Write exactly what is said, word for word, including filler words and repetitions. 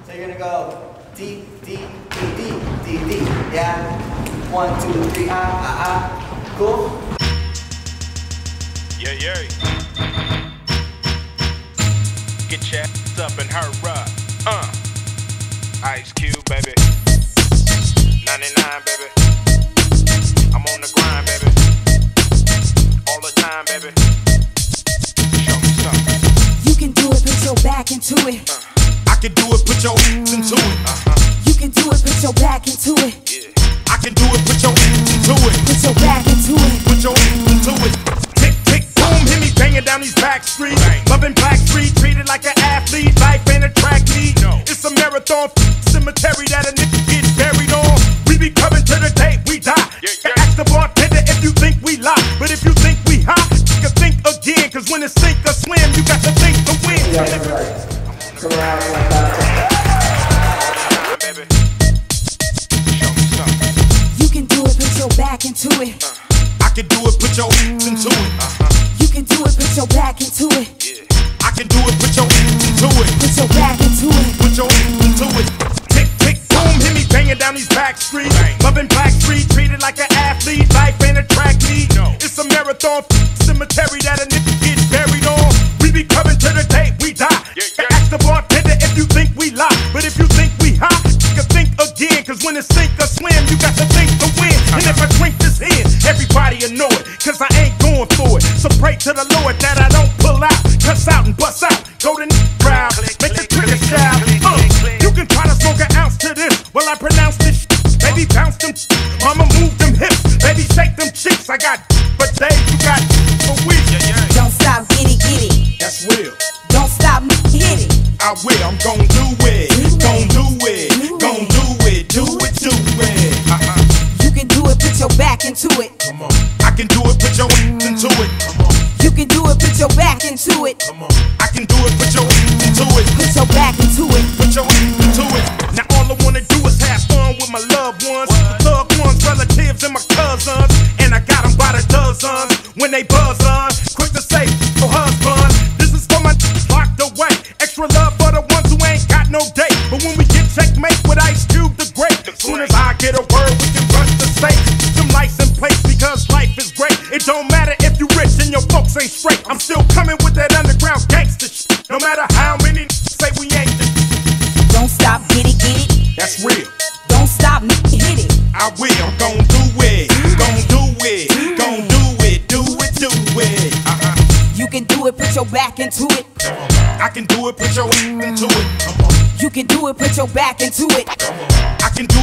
So you're gonna go D, D, D, D, D, D, yeah? One, two, three, ah, ah, ah. Cool? Yeah, yeah. Get your ass up and hurry up. Uh. Ice Cube, baby. ninety-nine, baby. I'm on the grind, baby. All the time, baby. Show me something. You can do it, put your back into it. Uh. I can do it, put your hands into it. Uh-huh. You can do it, put your back into it. Yeah. I can do it, put your hands into it. Put your back into it. Put your hands into it. Tick, tick, boom, hear me banging down these back streets. Bang. Loving Black Street, treated like an athlete. Life ain't a track meet. No. It's a marathon cemetery that a nigga gets buried on. We be coming to the day we die. Yeah, yeah. Ask the bartender if you think we lie. But if you think we hot, you can think again. Cause when it's sink or swim, you got to think to win. Yeah, that's right. Come around like that. Baby. Show me something. You can do it, put your back into it. I can do it, put your hands into it. Uh-huh. You can do it, put your back into it. Yeah. I can do it, put your hands into it. Put your back into it. Put your hands into it. Tick, tick, boom, hear me banging down these back streets. Bang. Loving Black Street, treated like an athlete. Life ain't a track meet. No. It's a marathon cemetery that a nigga gets buried on. We be coming to the day we die. Yeah, yeah. Ask the bartender if you think we lie. But if you think we hot, you can think again. Cause when it's sink or swim, you got to think to win. And if I drink this in, everybody will know it. Cause I ain't going for it. So pray to the Lord that I don't pull out. Cuss out and bust out. Go to crowd. Make the trigger shout. Uh, you can try to smoke an ounce to this. Well, I pronounce this shit. Baby, bounce them. Mama, move them hips. Baby, shake them cheeks. I got for days. You got for weeks. Yeah, yeah. Don't stop, get it, get it. That's real. Don't stop, hit it. I will. I'm gon' do it. Gon' do it. Gon' do it. Do it. Do it. Uh-uh. You can do it, put your back into it. Come on. I can do it. Put your hands into it. Come on. You can do it, put your back into it. Come on. I can do it. Put your hands into it. Put your back into it. Put your hands into it. Now all I wanna do is have fun with my loved ones, loved ones, relatives, and my cousins. And I got them by the dozens. When they buzz on, quick to say, your husband. This is for my locked away. Extra love for the ones who ain't got no date. But when we get checkmate with Ice Cube the Great, as soon as I get a word, we can rush the safe. Some lights in place because life is great. It don't matter if you rich and your folks ain't straight. I'm still coming with that underground gangster shit. No matter how many say we ain't the Don't stop, get it, get it. That's real. Don't stop, hit it. I will, I'm gon' do it, gon' do it, gon' do it, do it, do it. Uh-huh. You can do it, put your back into it. I can do it, put your hands into it. Come on. You can do it, put your back into it. I can do